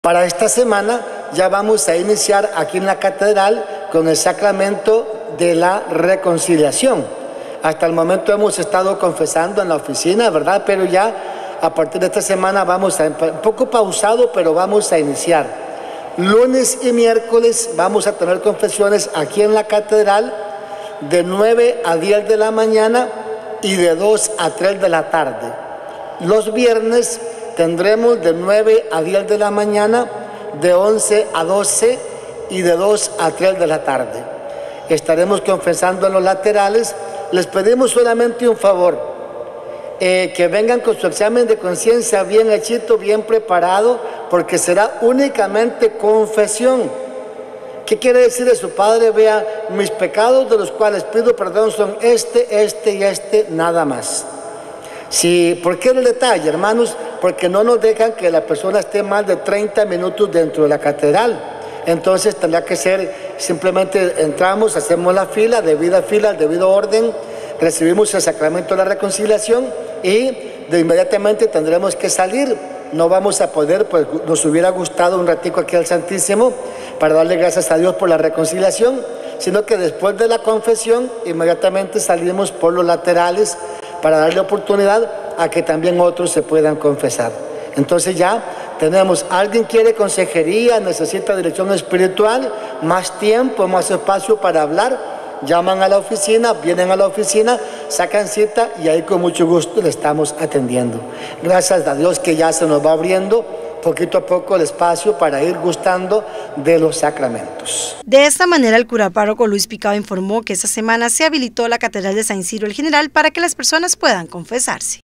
Para esta semana ya vamos a iniciar aquí en la catedral con el sacramento de la reconciliación. Hasta el momento hemos estado confesando en la oficina, ¿verdad? Pero ya a partir de esta semana vamos a, un poco pausado, pero vamos a iniciar. Lunes y miércoles vamos a tener confesiones aquí en la catedral de 9 a 10 de la mañana y de 2 a 3 de la tarde. Los viernes tendremos de 9 a 10 de la mañana, de 11 a 12 y de 2 a 3 de la tarde. Estaremos confesando en los laterales. Les pedimos solamente un favor, que vengan con su examen de conciencia bien hechito, bien preparado, porque será únicamente confesión. ¿Qué quiere decir eso? Padre, vea, mis pecados de los cuales pido perdón son este y este, nada más. Sí, ¿por qué el detalle, hermanos? Porque no nos dejan que la persona esté más de 30 minutos dentro de la catedral. Entonces tendrá que ser, simplemente entramos, hacemos la fila, debida fila, al debido orden, recibimos el sacramento de la reconciliación y de inmediatamente tendremos que salir. No vamos a poder, pues nos hubiera gustado un ratico aquí al Santísimo para darle gracias a Dios por la reconciliación, sino que después de la confesión inmediatamente salimos por los laterales para darle oportunidad a que también otros se puedan confesar. Entonces ya tenemos, alguien quiere consejería, necesita dirección espiritual, más tiempo, más espacio para hablar, llaman a la oficina, vienen a la oficina, sacan cita y ahí con mucho gusto le estamos atendiendo. Gracias a Dios que ya se nos va abriendo poquito a poco el espacio para ir gustando de los sacramentos. De esta manera, el cura párroco Luis Picado informó que esta semana se habilitó la Catedral de San Isidro el General para que las personas puedan confesarse.